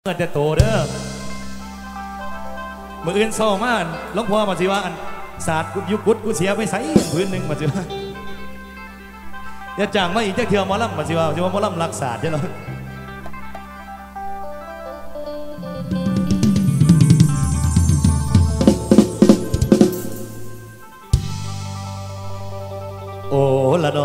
เงินจะโตเด้อมืออื่นโซ่มากหลวงพ่อมาสิว่าอันศาสตร์กุยุกุดกูเสียไปใส่พื้นหนึ่งมาสิว่าอย่าจ้างมาอีกจะเที่ยวมอลำมาสิว่าหมอลำรักศาสตร์ใช่หรอโอ้ละน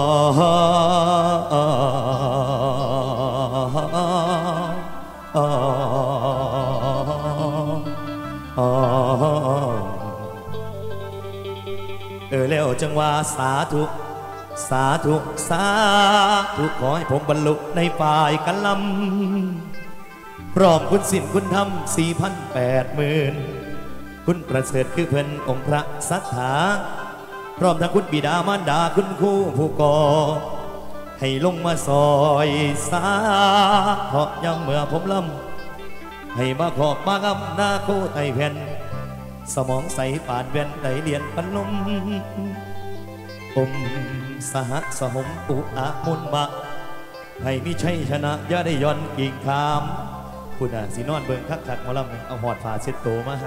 อแล้วจังว่าสาธุสาธุสาธุขอให้ผมบรรลุในฝ่ายกันลำพร้อมคุณสินคุณธรรม4,800,000คุณประเสริฐคือเพิ่นองค์พระสัทธาพร้อมทั้งคุณบิดามารดาคุณครูผู้ก่อให้ลงมาซอยสาเพราะยังเมื่อผมลำให้มาขอบมากำหน้าโคไตแผ่นสมองใสป่านเวียนได้เรียนปันลมอมสหสหมอุอามุนมาให้มิชัยชนะย่าได้ย้อนกิ่งคามคุณสีนอนเบิงคักขัดมอลำเอาหอดฝ่าเช็ดโตมา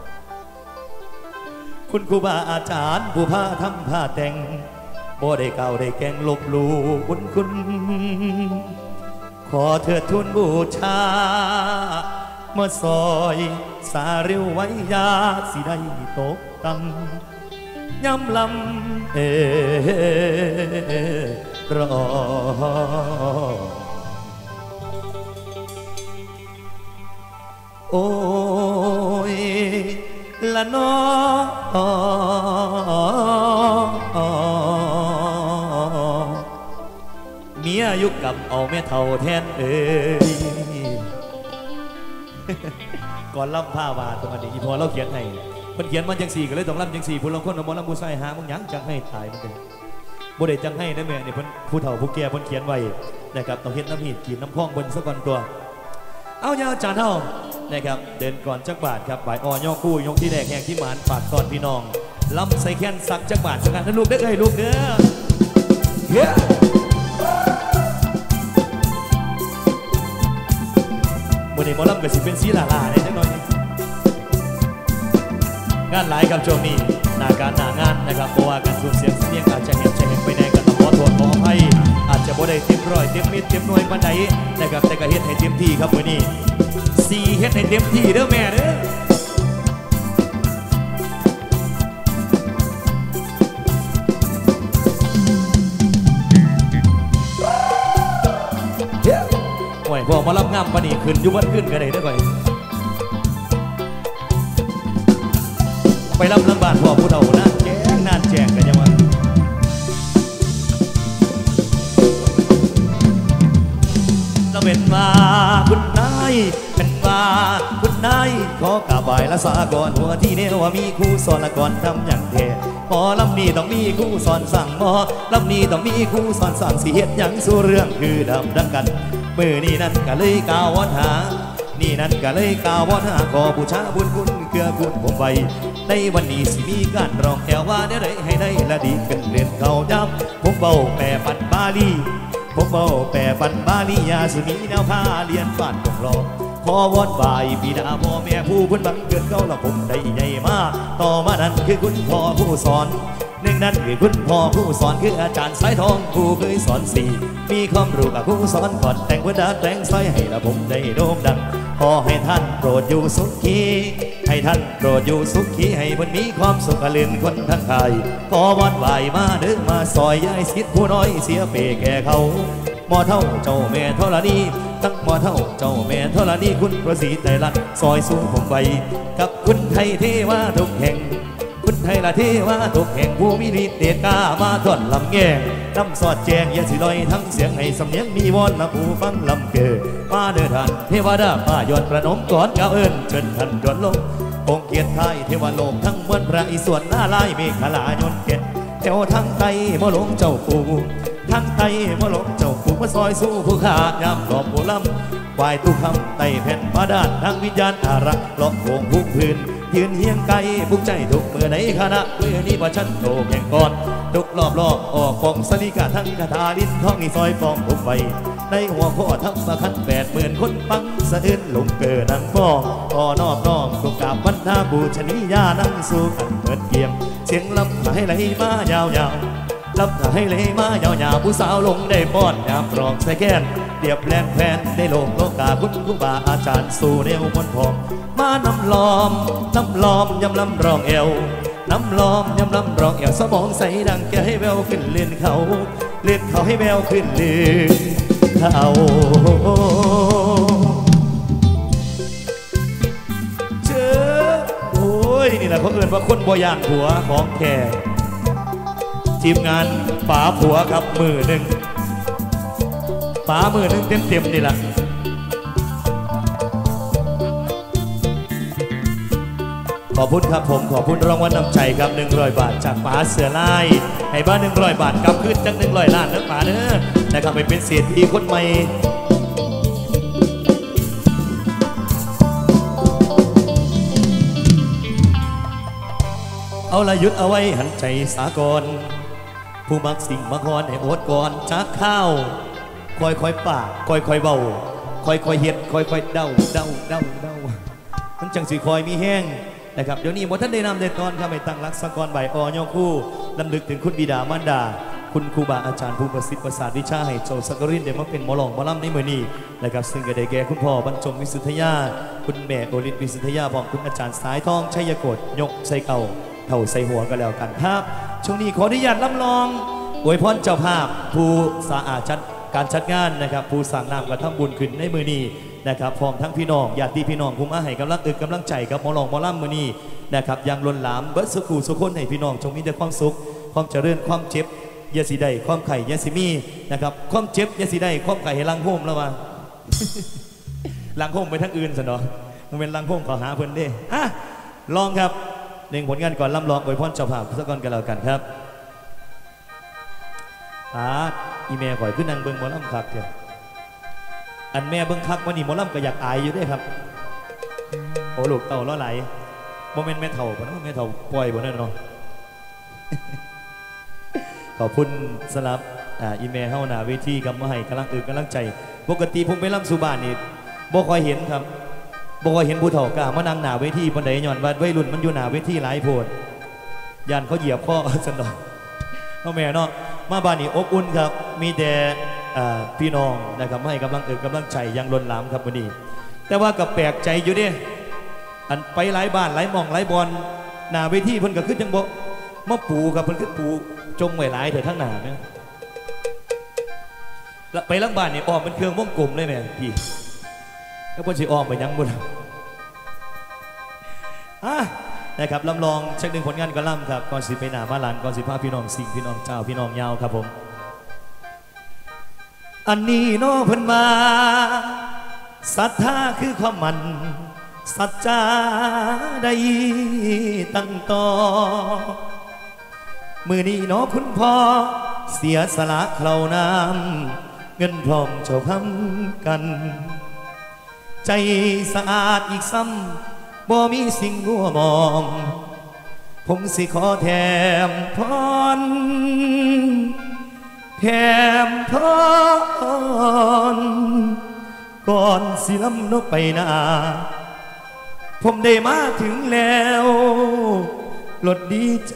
คุณครูบาอาจารย์ผู้พาทำผ้าแต่งบ่ได้เก่าได้แกงลบลูคุณขอเถิดทุนบูชามาซอยสาเร็วไว้ยาสิได้ตกต่ำย้ำลำรอโอ้ยละนอเมียยุกกับเอาแม่เท่าแทนก่อนล่ำผ้าวาตรงนี้พอเราเขียนให้มันเขียนมันจังสี่ก็เลยต้องล่ำจังสี่ผู้ลงคนเอามอลำผู้ใส่หามึงยังจังให้ตายมันเลยบ่ได้จังให้นะแม่เนี่ยผู้เฒ่าผู้แก่เพิ่นเขียนไว้นะครับต้องเห็นน้ำหีดกินน้ำคล้องบนสักก่อนตัวเอายาจานเท่านะครับเดินก่อนจักบาทครับบ่ายอ่อยอคู่ยกที่แดกแหงที่หมานฝากตอนพี่น้องล่ำใส่แค้นสักจักบาทสักกันนะลูกเด้อเอ้ยลูกเด้อมื่อนี้หมอลำก็สิเป็นสีลาๆเลยจังหน่อยงานหลายครับช่วงนี้หน้าการหน้างานนะครับเพราะว่าการสูญเสียงเสียงอาจจะเห็นไปในกันขอโทษขออภัยอาจจะบ่ได้เต็มร้อยเต็มมิตรเต็มหน่วยปานใดนะครับแต่ก็เฮ็ดให้เต็มที่ครับมื่อนี้4เฮ็ดให้เต็มที่เด้อแม่เด้อโอ้ยพอมารับงามปานีขึ้นยุวันขึ้นกันเลยได้ก่อนไปรับลำบากพ่อผู้เฒ่าน่าแจ้งน่าแจ้งกันยังวะเราเป็นว่าคุณนายเป็นว่าคุณนายขอกราบไหว้ละสากรหัวที่เนว่ามีครูสอนละก่อนทำอย่างเท่หมอลำนี้ต้องมีครูสอนสั่งหมอลำนี้ต้องมีครูสอนสั่งสิเฮ็ดอย่างสู้เรื่องคือดำดังกันมือนี่นั่นก็เลยกล่าววอนหานี่นั่นก็เลยกล่าววอนหาขอบูชาบุญคุณเกื้อกูลผมไว้ในวันนี้สิมีการร้องแถวว่าได้ให้ได้ละดีกันเรียนเขาย้ำผมเบาแปรปันบาลีผมเบาแปรปันบาลียาสิมีแนวผ้าเรียนบ้านต้องรอขอวอนบ่ายบิดาพ่อแม่ผู้คุณบังเกิดเขาละผมได้ใหญ่มากต่อมานั้นคือคุณพ่อผู้สอนหนึ่งนั้นคือคุณพ่อผู้สอนคืออาจารย์สายทองผู้เคยสอนสี่มีความรู้กับผู้สอนก่อนแต่งเพื่อดัดแต่งสายให้ละผมได้โด่งดังขอให้ท่านโปรดอยู่สุขีให้ท่านโปรดอยู่สุขีให้วันนี้ความสุขลื่นคนทั้งไทยขอวอนไหวมาเด้อมาซอยย้ายสิทธิ์ผู้น้อยเสียเปแก่เขาหมอเท่าเจ้าแม่เท่าละนี้ทั้งหมอเท่าเจ้าแม่เท่าละนี้คุณประสิทธิ์แต่ละซอยสู้ผมไว้กับคุณไทยเทวาทุกแห่งคุณไทยละเทวาทุกแห่งผู้มีฤทธิ์เดชกามาต้อนลำแง่น้ำสอดแจงอย่าสิลอยทั้งเสียงให้สำเนียงมีวอนละผู้ฟังลำเกิดมาเดินทางเทวดามาหยดประนมก่อนก้าวเอิญเชิญท่านจวนลงองค์เกียรติไทยเทวโลกทั้งมวลพระอิศวรหน้าลายเมฆลายนเกศแถวทั้งไตมะหลงเจ้าปู่ทั้งไตมะหลงเจ้าปู่มาซอยสู้ผู้ขายามหลอกผู้ลำวายตุกคำไตแผ่นมาด้านทั้งวิญญาณอารักหลอกวงผู้พื้นยืนเฮียงไกลบุกใจทุกเมื่อในคณะเมื่อนี้ว่าฉันโตแข่งก่อนทุกรอบออกฟองสนิกาทั้งคาถาลิ้นท้องนี่ซอยฟองผมไว้ในหัวข้อทั้งมาคัน80,000คนฟังสะอื้นลงเกินนังฟ้องก็นอบน้อมกราบวันทาบูชนียานั่งสู่กันเปิดเกียมเสียงลำให้ไหลมายาวๆลำให้ไหลมายาวๆผู้สาวลงได้ป้อนยามกรองใส่แก้นเดียบแลนแผนได้โลกโลกาคุณครูบาอาจารย์สู่แนวมนต์พองมานำล้อมยำลำรองเอวน้ำล้อมยำลำรองเอวสมองใสดังแกให้แววขึ้นเล่นเขาให้แววขึ้นเล่นเขาเจอโอ้ยนี่แหละเขาเอ่นว่าคนบ่ยานผัวของแขกทีมงานป๋าผัวกับมือหนึ่งป๋ามือหนึ่งเต็มนี่แหละขอบคุณครับผมขอบคุณรางวัลนำใจครับ100 บาทจากป๋าเสือลายให้บ้าน100 บาทกลับขึ้นจาก100 ล้านนะป๋าเนื้อนะครับไปเป็นเศรษฐีคนใหม่เอาละยุดเอาไว้หันใจสากลผู้มักสิ่งมักฮอนให้อดก่อนจากข้าวค่อยปากค่อยเบาค่อยเฮ็ดค่อยเดามันจังสิคอยมีแห้งนะครับเดี๋ยวนี้หมดท่านได้นำได้ตอนข้าไปตั้งรักษากรใบออยคู่ลำลึกถึงคุณบิดามารดาคุณครูบาอาจารย์ผู้ประสิทธิ์ประสาทวิชาให้โจสักรินเดี๋ยวมาเป็นหมอหลองหมอลำในมือนี้นะครับซึ่งก็ได้แก่คุณพ่อบรรจงวิสุทธยาคุณแม่โอลิศวิสุทธยาพร้อมคุณอาจารย์สายทองชัยกฎยกใส่เก่าเท่าใส่หัวก็แล้วกันครับช่วงนี้ขออนุญาตรับรองอวยพรเจ้าภาพผู้สะอาดจัดการจัดงานนะครับผู้สั่งนำกระทำบุญขึ้นในมือนี้นะครับพร้อมทั้งพี่น้องญาติพี่น้องภูมิอาให้กำลังใจกับหมอหลองหมอลำมือนี้นะครับยังล้นหลามเบิดสุขสุขคนให้พี่น้องจงมีแต่ความสุขความเจริญความเจ็บยาสีได้ความไข่ยาสีมีนะครับความเจ็บยาสีได้ความไข่ให้ลังโฮมแล้วมาลังโฮมไปทั้งอื่นซะเนาะมันเป็นลังโฮมขอหาเพิ่นเด้ลองครับหนึ่งผลงานก่อนลำลองอวยพรเจ้าภาพสักก่อนกันแล้วกันครับอีเมลข่อยขึ้นนางเบิ้งหมอลำคักเถอะอันแม่เบิ้งคักวันนี้หมอลำก็อยากอายอยู่ด้วยครับโอ้ลูกเต่าล้อไหลโมเมนต์แม่เถ่าบ่เนาะแม่เถ่าปล่อยบ่นั่นเนาะขอบคุณสลับอีเมลเฮาหน้าเวทีกับมาให้กำลังใจปกติผมไปลำสุบานนี่บ่ค่อยเห็นครับบ่ค่อยเห็นผู้เฒ่ากล้ามานั่งหน้าเวทีปานใดย้อนว่าวัยรุ่นมันอยู่หน้าเวทีหลายโพดยันเขาเหยียบข้อสนองเอาแม่เนาะมาบ้านนี้อบอุ่นครับมีแต่พี่น้องนะครับให้กำลังใจยังล้นหลามครับวันนี้แต่ว่ากับแปลกใจอยู่ดิอันไปหลายบ้านหลายมองหลายบอลหน้าเวทีเพิ่นก็ขึ้นจังบ่มาปูกับเพิ่นขึ้นปูจงไว้หลายเถอะทั้งหน้าเนี่ยไปหลังบ้านนี่อ้อมเป็นเครื่องวงกลมเลยแม่พี่แล้วเพิ่นสิอ้อมไปยังบ่นะครับลำลองเช็คดึงผลงานกระลำครับก่อนสิไปหนามาหลังก่อนสิพาพี่น้องสิงพี่น้องเจ้าพี่น้องยาวครับผมอันนี้น้อเพิ่นมาศรัทธาคือความมันสัจจาได้ตั้งต่อมือนี้น้อคุณพ่อเสียสละเคราน้ำเงินพร้อมเจ้าพัมกันใจสะอาดอีกซ้ำบ่มีสิ่งมัวมองผมสิขอแถมพรก่อนสิลำนกไปนาผมได้มาถึงแล้วลดดีใจ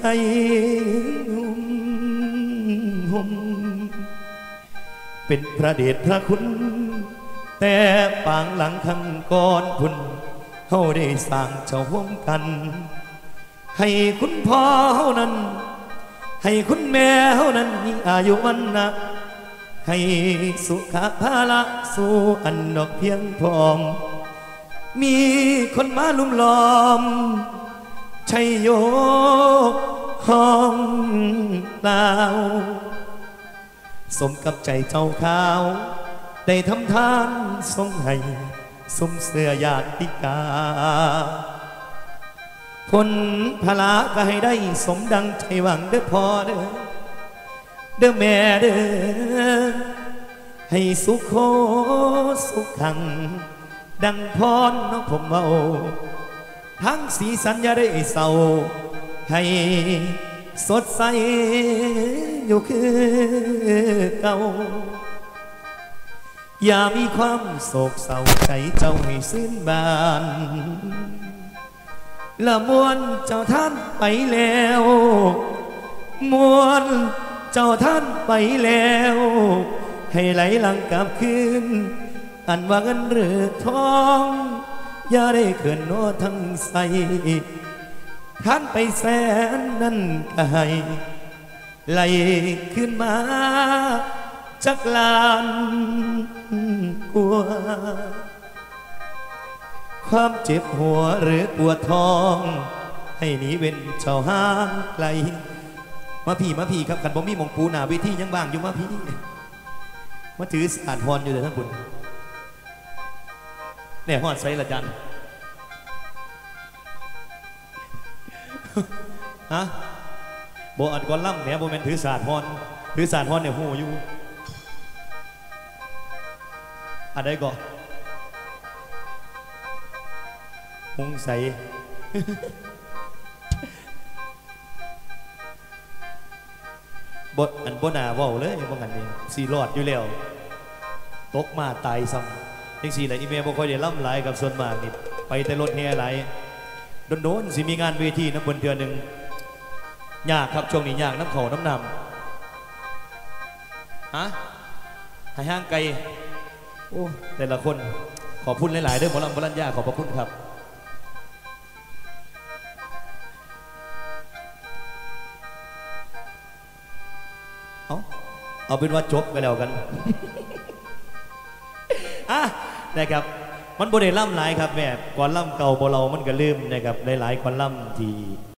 เป็นพระเดชพระคุณแต่ปางหลังข้างก่อนพุ่นเขาได้สร้างเจ้าร่วมกันให้คุณพ่อเขานั้นให้คุณแม่เขานั้นมีอายุวันนะให้สุขภาละสู่อันดอกเพียงพร้อมมีคนมาลุ่มล้อมชัยโยห้องเปล่าสมกับใจเจ้าข้าวได้ทำทานทรงให้สมเสื้อญาติกาผลพละก็ให้ได้สมดังใจหวังเด้อพ่อเด้อแม่เด้อให้สุขโคสุขขังดังพรน้องผมเอาทั้งสีสัญญาได้เศร้าให้สดใสอยู่คือเก่าอย่ามีความโศกเศร้าใจเจ้าให้สิ้นบานละมวนเจ้าท่านไปแล้วมวนเจ้าท่านไปแล้วให้ไหลหลังกลับคืนอันว่าเงินหรือทองอย่าได้เขินโน้ทั้งใสท่านไปแสนนั่นก็ให้ไหลขึ้นมาจักลานกลัวความเจ็บหัวหรือปวดท้องให้หนีเว้นเจ้าห่างไกลมาพี่ครับกันบ่มีมองปูหนาเวทียังบ้างอยู่มาพี่มาถือสาดพรอยู่เลยทั้งบุญเนี่ยฮอดไซละจันฮะโบอัดก้อนล่ำเนี่ยโบแมนถือสาดพรเนี่ยหูอยู่อะไรก่อนหงใสบทอันบนาว่าเลยว่างันเองสีรอดอยู่แล้วตกมาตายซ้ำยังสีไหลอีเมลบ่ค่อยได้ล่ำไหลกับส่วนมากนี่ไปแต่รถแห่ไหลโดนสิมีงานเวทีน้ำบนเดือนหนึ่งยากครับช่วงนี้ยากน้ำเขาน้ำนำฮะหายห้างไกลโอ้แต่ละคนขอพูดหลายๆเด้อหมอลำบรัญญาขอบพระคุณครับเอาเป็นว่าจบกันแล้วกันนะครับมันบริเวณล่ำหลายครับแม่ก่อนล่ำเก่าบ่เรามันก็ลืมนะครับหลายๆก่อนล่ำที่